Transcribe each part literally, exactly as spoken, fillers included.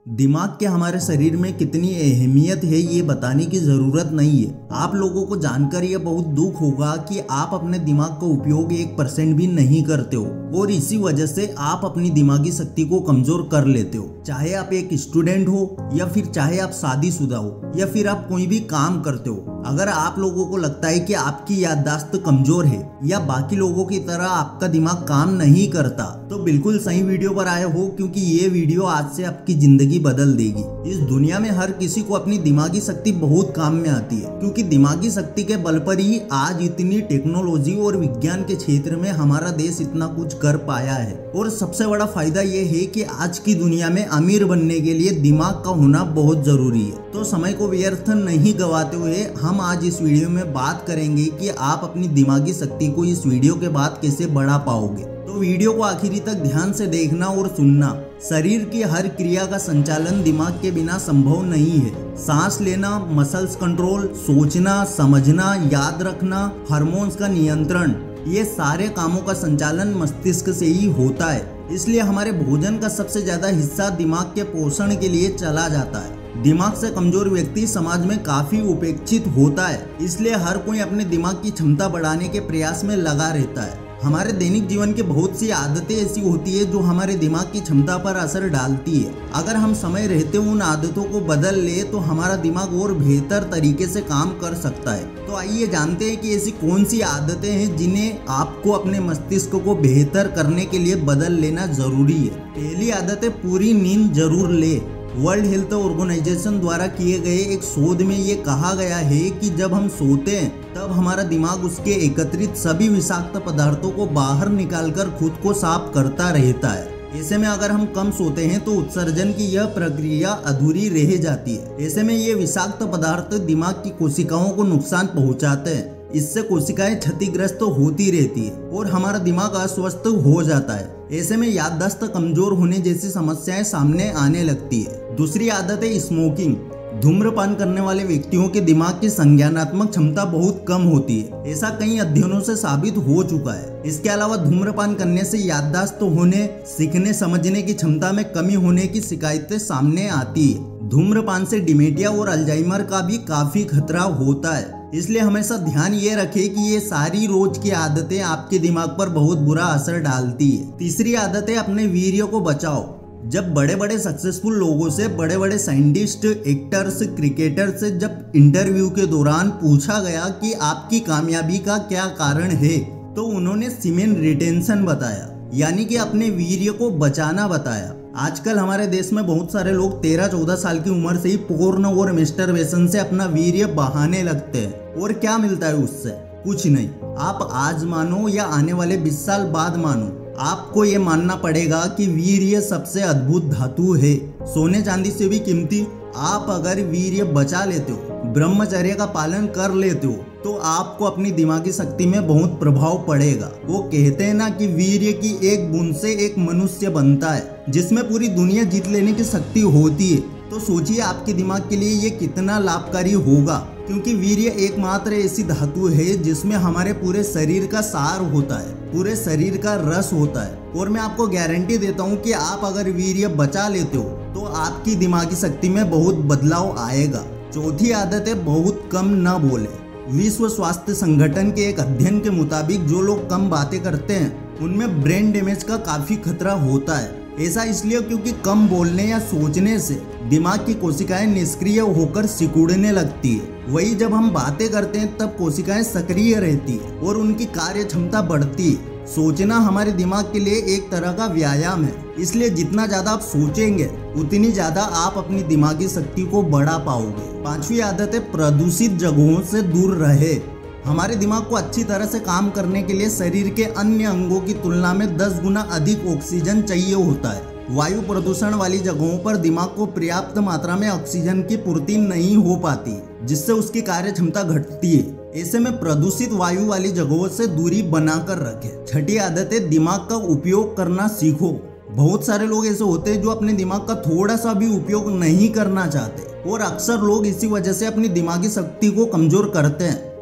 दिमाग के हमारे शरीर में कितनी अहमियत है ये बताने की जरूरत नहीं है। आप लोगों को जानकर यह बहुत दुख होगा कि आप अपने दिमाग का उपयोग एक परसेंट भी नहीं करते हो और इसी वजह से आप अपनी दिमागी शक्ति को कमजोर कर लेते हो। चाहे आप एक स्टूडेंट हो या फिर चाहे आप शादीशुदा हो या फिर आप कोई भी काम करते हो, अगर आप लोगों को लगता है कि आपकी याददाश्त कमजोर है या बाकी लोगों की तरह आपका दिमाग काम नहीं करता, तो बिल्कुल सही वीडियो पर आए हो, क्योंकि ये वीडियो आज से आपकी जिंदगी बदल देगी। इस दुनिया में हर किसी को अपनी दिमागी शक्ति बहुत काम में आती है, क्योंकि दिमागी शक्ति के बल पर ही आज इतनी टेक्नोलॉजी और विज्ञान के क्षेत्र में हमारा देश इतना कुछ कर पाया है। और सबसे बड़ा फायदा ये है कि आज की दुनिया में अमीर बनने के लिए दिमाग का होना बहुत जरूरी है। तो समय को व्यर्थ नहीं गवाते हुए हम आज इस वीडियो में बात करेंगे कि आप अपनी दिमागी शक्ति को इस वीडियो के बाद कैसे बढ़ा पाओगे। तो वीडियो को आखिरी तक ध्यान से देखना और सुनना। शरीर की हर क्रिया का संचालन दिमाग के बिना संभव नहीं है। सांस लेना, मसल्स कंट्रोल, सोचना, समझना, याद रखना, हार्मोन्स का नियंत्रण, ये सारे कामों का संचालन मस्तिष्क से ही होता है। इसलिए हमारे भोजन का सबसे ज्यादा हिस्सा दिमाग के पोषण के लिए चला जाता है। दिमाग से कमजोर व्यक्ति समाज में काफी उपेक्षित होता है, इसलिए हर कोई अपने दिमाग की क्षमता बढ़ाने के प्रयास में लगा रहता है। हमारे दैनिक जीवन की बहुत सी आदतें ऐसी होती है जो हमारे दिमाग की क्षमता पर असर डालती है। अगर हम समय रहते उन आदतों को बदल ले तो हमारा दिमाग और बेहतर तरीके से काम कर सकता है। तो आइए जानते हैं कि ऐसी कौन सी आदतें हैं जिन्हें आपको अपने मस्तिष्क को बेहतर करने के लिए बदल लेना जरूरी है। पहली आदत है पूरी नींद जरूर ले। वर्ल्ड हेल्थ ऑर्गेनाइजेशन द्वारा किए गए एक शोध में ये कहा गया है कि जब हम सोते हैं तब हमारा दिमाग उसके एकत्रित सभी विषाक्त पदार्थों को बाहर निकालकर खुद को साफ करता रहता है। ऐसे में अगर हम कम सोते हैं तो उत्सर्जन की यह प्रक्रिया अधूरी रह जाती है। ऐसे में ये विषाक्त पदार्थ दिमाग की कोशिकाओं को नुकसान पहुंचाते हैं। इससे कोशिकाएं क्षतिग्रस्त होती रहती है और हमारा दिमाग अस्वस्थ हो जाता है। ऐसे में याददाश्त कमजोर होने जैसी समस्याएं सामने आने लगती है। दूसरी आदत है स्मोकिंग। धूम्रपान करने वाले व्यक्तियों के दिमाग की संज्ञानात्मक क्षमता बहुत कम होती है। ऐसा कई अध्ययनों से साबित हो चुका है। इसके अलावा धूम्रपान करने से याददाश्त होने, सीखने समझने की क्षमता में कमी होने की शिकायतें सामने आती है। धूम्रपान से डिमेंशिया और अल्जाइमर का भी काफी खतरा होता है। इसलिए हमेशा ध्यान ये रखें कि ये सारी रोज की आदतें आपके दिमाग पर बहुत बुरा असर डालती है। तीसरी आदत है अपने वीर्य को बचाओ। जब बड़े बड़े सक्सेसफुल लोगों से, बड़े बड़े साइंटिस्ट, एक्टर्स, क्रिकेटर्स से जब इंटरव्यू के दौरान पूछा गया कि आपकी कामयाबी का क्या कारण है, तो उन्होंने सीमेन रिटेंशन बताया, यानी कि अपने वीर्य को बचाना बताया। आजकल हमारे देश में बहुत सारे लोग तेरह चौदह साल की उम्र से ही पोर्न और मास्टरबेशन से अपना वीर्य बहाने लगते हैं। और क्या मिलता है उससे? कुछ नहीं। आप आज मानो या आने वाले बीस साल बाद मानो, आपको ये मानना पड़ेगा कि वीर्य सबसे अद्भुत धातु है, सोने चांदी से भी कीमती। आप अगर वीर्य बचा लेते हो, ब्रह्मचर्य का पालन कर लेते हो, तो आपको अपनी दिमागी शक्ति में बहुत प्रभाव पड़ेगा। वो कहते हैं ना कि वीर्य की एक बूंद से एक मनुष्य बनता है, जिसमें पूरी दुनिया जीत लेने की शक्ति होती है। तो सोचिए आपके दिमाग के लिए ये कितना लाभकारी होगा, क्योंकि वीर्य एकमात्र ऐसी धातु है जिसमें हमारे पूरे शरीर का सार होता है, पूरे शरीर का रस होता है। और मैं आपको गारंटी देता हूँ कि आप अगर वीर्य बचा लेते हो तो आपकी दिमागी शक्ति में बहुत बदलाव आएगा। चौथी आदत है बहुत कम न बोले। विश्व स्वास्थ्य संगठन के एक अध्ययन के मुताबिक जो लोग कम बातें करते हैं उनमें ब्रेन डैमेज का काफी खतरा होता है। ऐसा इसलिए क्योंकि कम बोलने या सोचने से दिमाग की कोशिकाएं निष्क्रिय होकर सिकुड़ने लगती है। वही जब हम बातें करते हैं तब कोशिकाएं सक्रिय रहती है और उनकी कार्य क्षमता बढ़ती है। सोचना हमारे दिमाग के लिए एक तरह का व्यायाम है, इसलिए जितना ज्यादा आप सोचेंगे उतनी ज्यादा आप अपनी दिमागी शक्ति को बढ़ा पाओगे। पांचवी आदत है प्रदूषित जगहों से दूर रहे। हमारे दिमाग को अच्छी तरह से काम करने के लिए शरीर के अन्य अंगों की तुलना में दस गुना अधिक ऑक्सीजन चाहिए होता है। वायु प्रदूषण वाली जगहों पर दिमाग को पर्याप्त मात्रा में ऑक्सीजन की पूर्ति नहीं हो पाती, जिससे उसकी कार्य क्षमता घटती है। ऐसे में प्रदूषित वायु वाली जगहों से दूरी बनाकर रखें। छठी आदत है दिमाग का उपयोग करना सीखो। बहुत सारे लोग ऐसे होते हैं जो अपने दिमाग का थोड़ा सा भी उपयोग नहीं करना चाहते, और अक्सर लोग इसी वजह से अपनी दिमागी शक्ति को कमजोर करते हैं।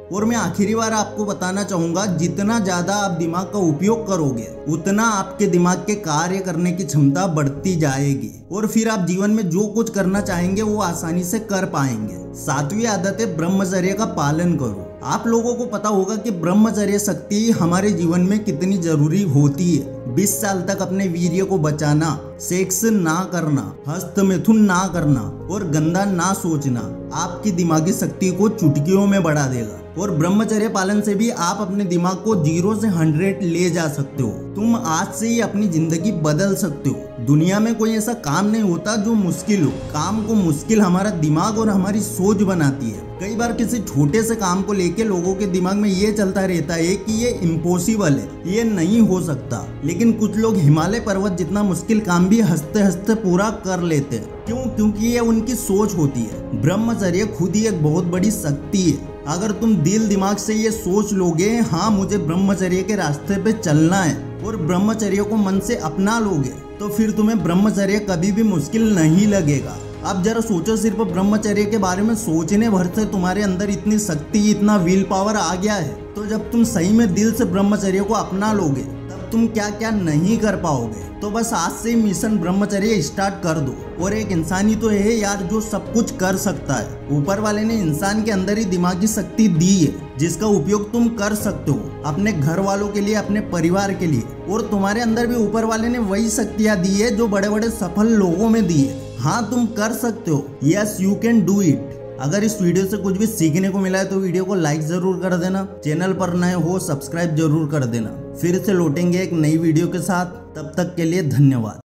और मैं आखिरी बार आपको बताना चाहूंगा, जितना ज्यादा आप दिमाग का उपयोग करोगे उतना आपके दिमाग के कार्य करने की क्षमता बढ़ती जाएगी और फिर आप जीवन में जो कुछ करना चाहेंगे वो आसानी से कर पाएंगे। सातवीं आदत है ब्रह्मचर्य का पालन करो। आप लोगों को पता होगा कि ब्रह्मचर्य शक्ति हमारे जीवन में कितनी जरूरी होती है। बीस साल तक अपने वीर्य को बचाना, सेक्स ना करना, हस्त मैथुन ना करना और गंदा ना सोचना आपकी दिमागी शक्ति को चुटकियों में बढ़ा देगा। और ब्रह्मचर्य पालन से भी आप अपने दिमाग को जीरो से हंड्रेड ले जा सकते हो। तुम आज से ही अपनी जिंदगी बदल सकते हो। दुनिया में कोई ऐसा काम नहीं होता जो मुश्किल हो। काम को मुश्किल हमारा दिमाग और हमारी सोच बनाती है। कई बार किसी छोटे से काम को लेके लोगों के दिमाग में ये चलता रहता है कि ये इम्पॉसिबल है, ये नहीं हो सकता। लेकिन कुछ लोग हिमालय पर्वत जितना मुश्किल काम भी हंसते हंसते पूरा कर लेते हैं। क्यों? क्योंकि ये उनकी सोच होती है। ब्रह्मचर्य खुद ही एक बहुत बड़ी शक्ति है। अगर तुम दिल दिमाग से ये सोच लोगे, हाँ मुझे ब्रह्मचर्य के रास्ते पे चलना है, और ब्रह्मचर्य को मन से अपना लोगे, तो फिर तुम्हें ब्रह्मचर्य कभी भी मुश्किल नहीं लगेगा। अब जरा सोचो, सिर्फ ब्रह्मचर्य के बारे में सोचने भर से तुम्हारे अंदर इतनी शक्ति, इतना विल पावर आ गया है, तो जब तुम सही में दिल से ब्रह्मचर्य को अपना लोगे तब तुम क्या क्या नहीं कर पाओगे। तो बस आज से मिशन ब्रह्मचर्य स्टार्ट कर दो। और एक इंसान ही तो है यार जो सब कुछ कर सकता है। ऊपर वाले ने इंसान के अंदर ही दिमागी शक्ति दी है जिसका उपयोग तुम कर सकते हो अपने घर वालों के लिए, अपने परिवार के लिए। और तुम्हारे अंदर भी ऊपर वाले ने वही शक्तियाँ दी है जो बड़े बड़े सफल लोगों में दी है। हाँ तुम कर सकते हो। Yes you can do it. अगर इस वीडियो से कुछ भी सीखने को मिला है तो वीडियो को लाइक जरूर कर देना। चैनल पर नए हो सब्सक्राइब जरूर कर देना। फिर से लौटेंगे एक नई वीडियो के साथ। तब तक के लिए धन्यवाद।